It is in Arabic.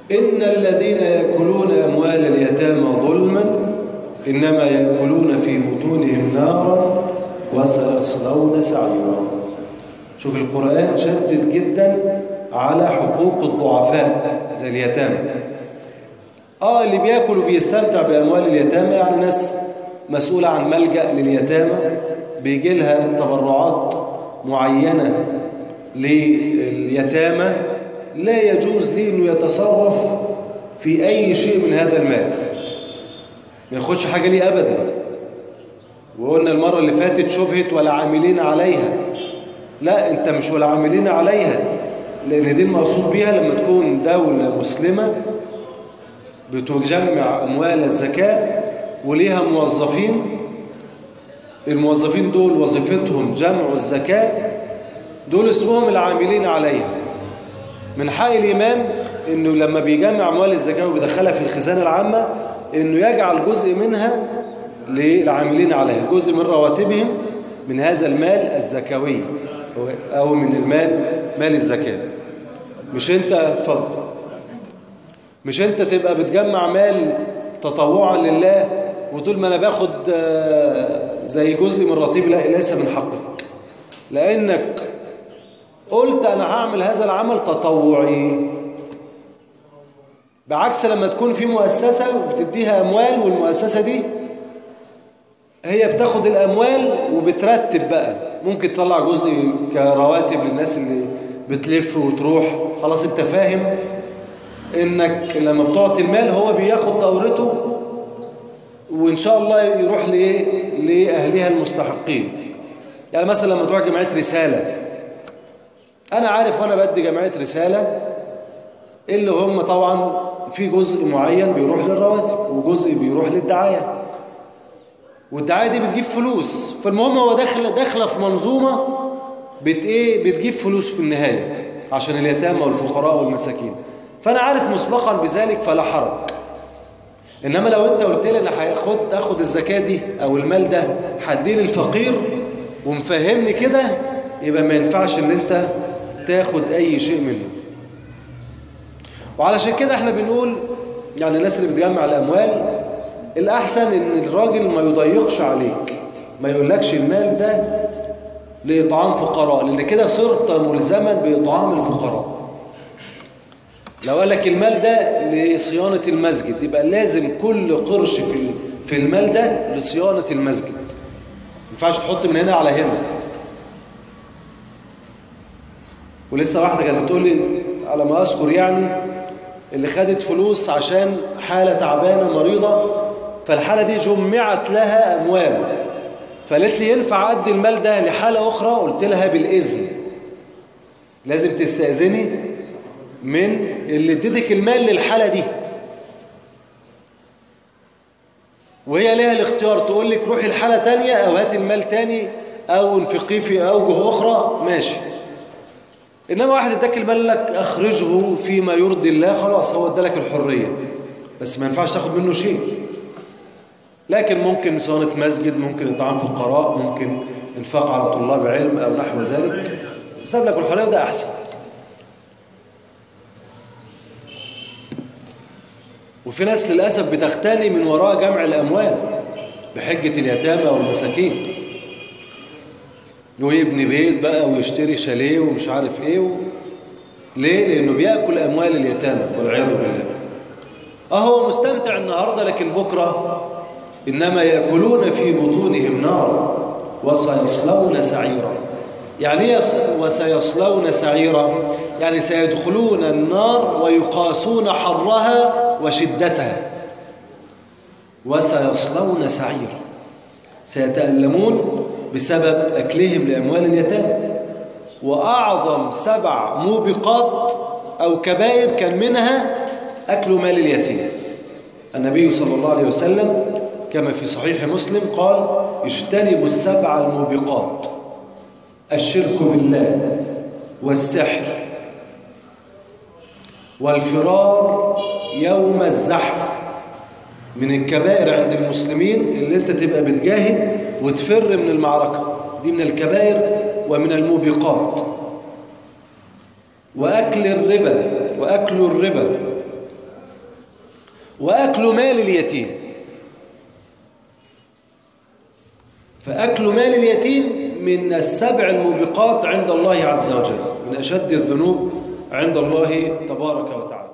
إن الذين يأكلون أموال اليتامى ظلما إنما يأكلون في بطونهم نارا وسيصلون سعيرا. شوف القرآن شدد جدا على حقوق الضعفاء زي اليتامى. اللي بياكل وبيستمتع بأموال اليتامى يعني ناس مسؤولة عن ملجأ لليتامى، بيجي لها تبرعات معينة لليتامى، لا يجوز ليه انه يتصرف في اي شيء من هذا المال، ما ياخدش حاجة ليه ابدا. وقلنا المرة اللي فاتت شبهة ولا عاملين عليها، لا انت مش ولا عاملين عليها، لان دي المقصود بيها لما تكون دولة مسلمة بتجمع اموال الزكاة وليها موظفين، الموظفين دول وظيفتهم جمع الزكاة، دول اسمهم العاملين عليها. من حق الإمام إنه لما بيجمع أموال الزكاة وبيدخلها في الخزانة العامة إنه يجعل جزء منها للعاملين عليها، جزء من رواتبهم من هذا المال الزكوي أو من مال الزكاة. مش أنت اتفضل، مش أنت تبقى بتجمع مال تطوعا لله وطول ما أنا باخد زي جزء من راتبي، لا، ليس من حقك، لأنك قلت أنا هعمل هذا العمل تطوعي. بعكس لما تكون في مؤسسة وبتديها أموال، والمؤسسة دي هي بتاخد الأموال وبترتب بقى، ممكن تطلع جزء كرواتب للناس اللي بتلف وتروح، خلاص انت فاهم انك لما بتعطي المال هو بياخد دورته وإن شاء الله يروح لأهلها المستحقين. يعني مثلا لما تروح جمعية رسالة، أنا عارف وأنا بدي جمعية رسالة اللي هم طبعا في جزء معين بيروح للرواتب وجزء بيروح للدعاية، والدعاية دي بتجيب فلوس، فالمهم هو داخله في منظومة بتجيب فلوس في النهاية عشان اليتامى والفقراء والمساكين، فأنا عارف مسبقا بذلك فلا حرج. إنما لو أنت قلت لي أنا هاخد الزكاة دي أو المال ده هديه للفقير ومفهمني كده، يبقى ما ينفعش إن أنت تاخد أي شيء منه. وعلشان كده احنا بنقول يعني الناس اللي بتجمع الأموال الأحسن إن الراجل ما يضيقش عليك، ما يقولكش المال ده لإطعام فقراء، لأن كده صرت ملزما بإطعام الفقراء. لو قال لك المال ده لصيانة المسجد، يبقى لازم كل قرش في المال ده لصيانة المسجد، ما ينفعش تحط من هنا على هنا. ولسه واحدة كانت بتقول لي على ما أذكر يعني اللي خدت فلوس عشان حالة تعبانة مريضة، فالحالة دي جمعت لها أموال، فقالت لي ينفع أدي المال ده لحالة أخرى؟ قلت لها بالإذن، لازم تستأذني من اللي اديتك المال للحالة دي، وهي لها الاختيار تقول لك روحي الحالة تانية أو هاتي المال تاني أو انفقيه في أوجه أخرى، ماشي. إنما واحد اداك المال لك أخرجه فيما يرضي الله، خلاص هو ادالك الحرية، بس ما ينفعش تاخد منه شيء. لكن ممكن صيانة مسجد، ممكن إطعام فقراء، ممكن انفاق على طلاب علم أو نحو ذلك، ساب لك الحرية وده أحسن. وفي ناس للأسف بتغتني من وراء جمع الأموال بحجة اليتامى والمساكين، ويبني بيت بقى ويشتري شاليه ومش عارف ايه ليه؟ لأنه بيأكل أموال اليتامى والعياذ بالله. هو مستمتع النهاردة، لكن بكرة إنما يأكلون في بطونهم نار وسيصلون سعيرا. يعني ايه وسيصلون سعيرا؟ يعني سيدخلون النار ويقاسون حرها وشدتها. وسيصلون سعيرا، سيتألمون بسبب أكلهم لأموال اليتامى. وأعظم 7 موبقات أو كبائر كان منها أكل مال اليتيم. النبي صلى الله عليه وسلم كما في صحيح مسلم قال: اجتنبوا 7 الموبقات: الشرك بالله، والسحر، والفرار يوم الزحف. من الكبائر عند المسلمين اللي انت تبقى بتجاهد وتفر من المعركة، دي من الكبائر ومن الموبقات. وأكل الربا، وأكل مال اليتيم. فأكل مال اليتيم من السبع الموبقات عند الله عز وجل، من أشد الذنوب عند الله تبارك وتعالى.